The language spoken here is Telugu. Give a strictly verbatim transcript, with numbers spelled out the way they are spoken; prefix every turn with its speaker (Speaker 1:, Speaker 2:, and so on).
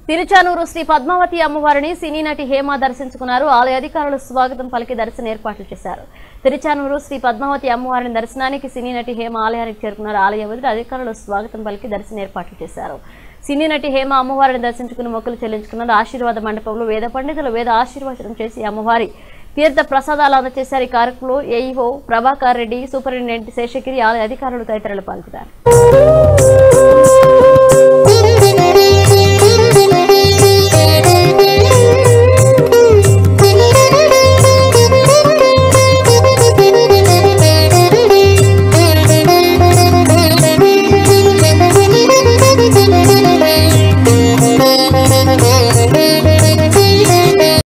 Speaker 1: తిరుచానూరు శ్రీ పద్మావతి అమ్మవారిని సినీ నటి హేమ దర్శించుకున్నారు. ఆలయ అధికారులు స్వాగతం పలికి దర్శన ఏర్పాట్లు చేశారు. తిరుచానూరు శ్రీ పద్మావతి అమ్మవారిని దర్శనానికి సినీ నటి హేమ ఆలయానికి చేరుకున్నారు. ఆలయ వద్ద అధికారులు స్వాగతం పలికి దర్శన ఏర్పాట్లు చేశారు. సినీ నటి హేమ అమ్మవారిని దర్శించుకుని మొక్కులు చెల్లించుకున్నారు. ఆశీర్వాద మండపంలో వేద పండితులు వేద ఆశీర్వచనం చేసి అమ్మవారి తీర్థ ప్రసాదాలు అందజేశారు. ఈ కార్యక్రమంలో ఏఈఓ ప్రభాకర్ రెడ్డి, సూపరింటెండెంట్ శేషగిరి, ఆలయ అధికారులు తదితరులు పాల్గొన్నారు.